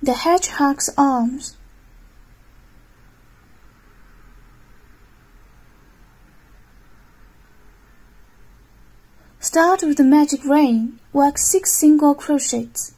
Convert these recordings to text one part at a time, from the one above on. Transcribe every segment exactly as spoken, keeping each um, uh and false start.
The hedgehog's arms. Start with the magic ring. Work six single crochets.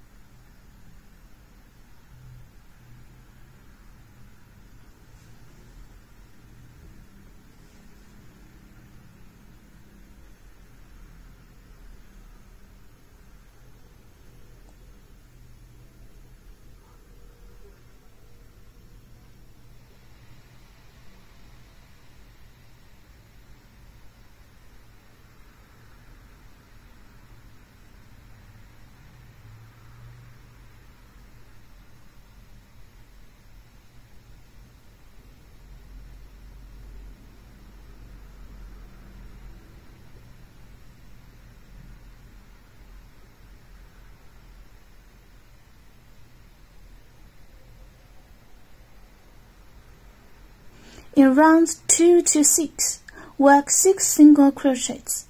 In rounds two to six, work six single crochets.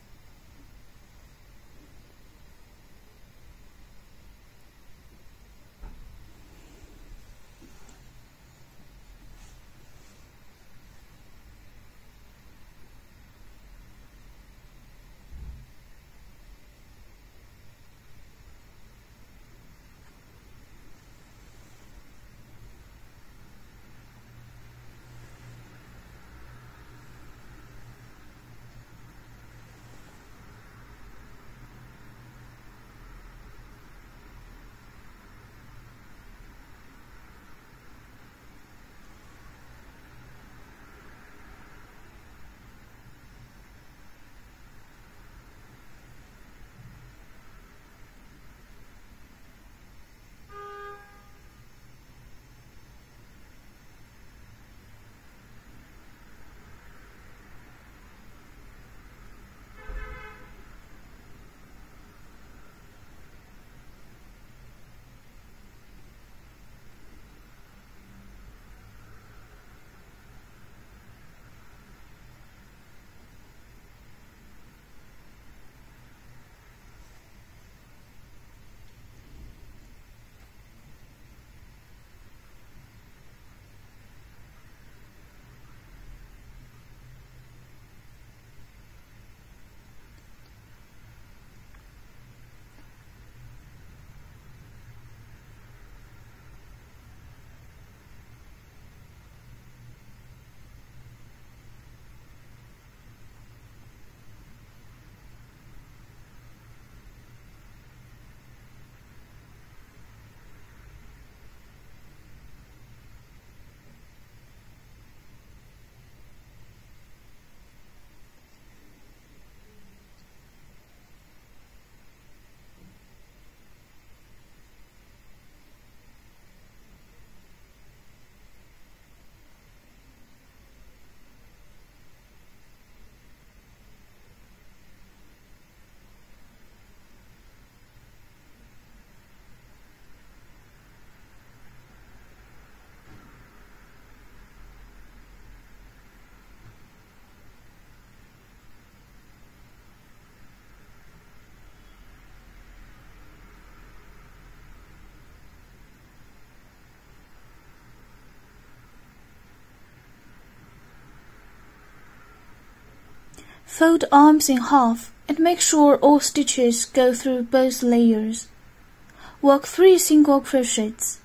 Fold arms in half and make sure all stitches go through both layers. Work three single crochets.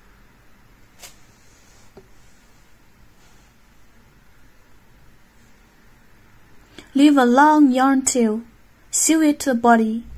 Leave a long yarn tail. Sew it to the body.